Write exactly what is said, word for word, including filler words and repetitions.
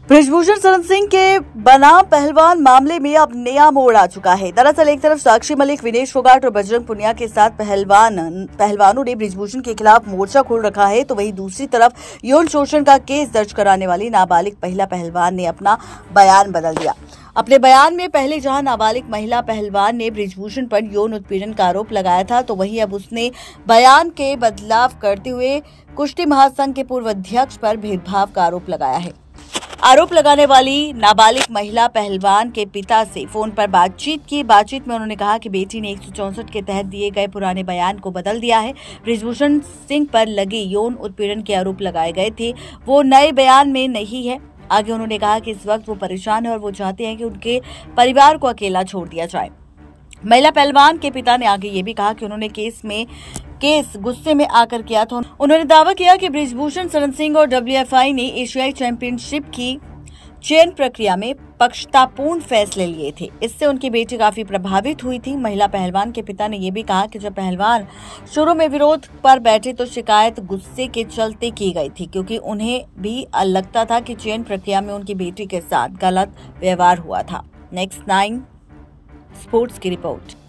बृजभूषण शरण सिंह के बनाम पहलवान मामले में अब नया मोड़ आ चुका है। दरअसल एक तरफ साक्षी मलिक, विनेश फोगाट और बजरंग पुनिया के साथ पहलवान पहलवानों ने बृजभूषण के खिलाफ मोर्चा खोल रखा है, तो वहीं दूसरी तरफ यौन शोषण का केस दर्ज कराने वाली नाबालिग महिला पहलवान ने अपना बयान बदल दिया। अपने बयान में पहले जहां नाबालिग महिला पहलवान ने बृजभूषण पर यौन उत्पीड़न का आरोप लगाया था, तो वहीं अब उसने बयान के बदलाव करते हुए कुश्ती महासंघ के पूर्व अध्यक्ष पर भेदभाव का आरोप लगाया है। आरोप लगाने वाली नाबालिग महिला पहलवान के पिता से फोन पर बातचीत की। बातचीत में उन्होंने कहा कि बेटी ने एक सौ चौसठ के तहत दिए गए पुराने बयान को बदल दिया है। बृजभूषण सिंह पर लगे यौन उत्पीड़न के आरोप लगाए गए थे, वो नए बयान में नहीं है। आगे उन्होंने कहा कि इस वक्त वो परेशान है और वो चाहते हैं कि उनके परिवार को अकेला छोड़ दिया जाए। महिला पहलवान के पिता ने आगे ये भी कहा कि उन्होंने केस में केस गुस्से में आकर किया था। उन्होंने दावा किया कि बृजभूषण शरण सिंह और डब्ल्यू एफ आई ने एशियाई चैंपियनशिप की चयन प्रक्रिया में पक्षतापूर्ण फैसले लिए थे। इससे उनकी बेटी काफी प्रभावित हुई थी। महिला पहलवान के पिता ने यह भी कहा कि जब पहलवान शुरू में विरोध पर बैठे तो शिकायत गुस्से के चलते की गई थी, क्योंकि उन्हें भी लगता था कि चयन प्रक्रिया में उनकी बेटी के साथ गलत व्यवहार हुआ था। नेक्स्ट नाइन स्पोर्ट्स की रिपोर्ट।